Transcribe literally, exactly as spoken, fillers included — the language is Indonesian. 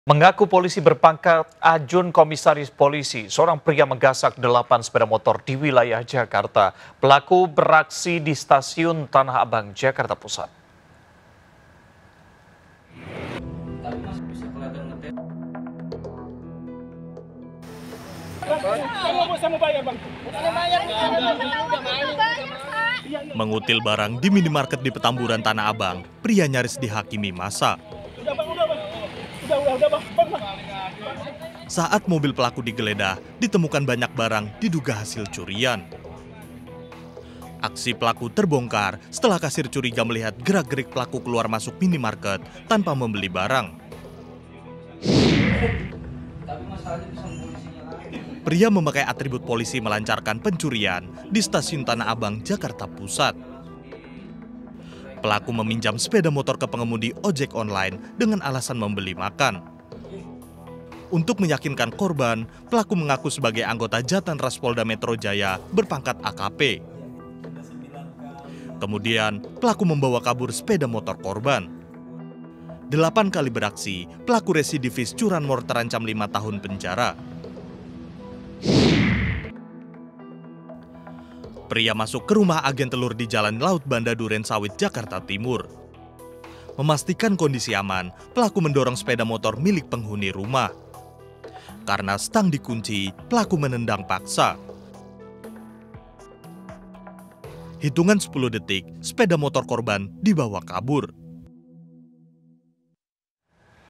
Mengaku polisi berpangkat ajun komisaris polisi, seorang pria menggasak delapan sepeda motor di wilayah Jakarta. Pelaku beraksi di stasiun Tanah Abang, Jakarta Pusat. Mengutil barang di minimarket di Petamburan Tanah Abang, pria nyaris dihakimi massa. Saat mobil pelaku digeledah, ditemukan banyak barang diduga hasil curian. Aksi pelaku terbongkar setelah kasir curiga melihat gerak-gerik pelaku keluar masuk minimarket tanpa membeli barang. Pria memakai atribut polisi melancarkan pencurian di stasiun Tanah Abang, Jakarta Pusat. Pelaku meminjam sepeda motor ke pengemudi ojek online dengan alasan membeli makan. Untuk meyakinkan korban, pelaku mengaku sebagai anggota Jatan Ras Polda Metro Jaya berpangkat A K P. Kemudian, pelaku membawa kabur sepeda motor korban. Delapan kali beraksi, pelaku residivis curanmor terancam lima tahun penjara. Pria masuk ke rumah agen telur di Jalan Laut Banda Duren Sawit, Jakarta Timur. Memastikan kondisi aman, pelaku mendorong sepeda motor milik penghuni rumah. Karena stang dikunci, pelaku menendang paksa. Hitungan sepuluh detik, sepeda motor korban dibawa kabur.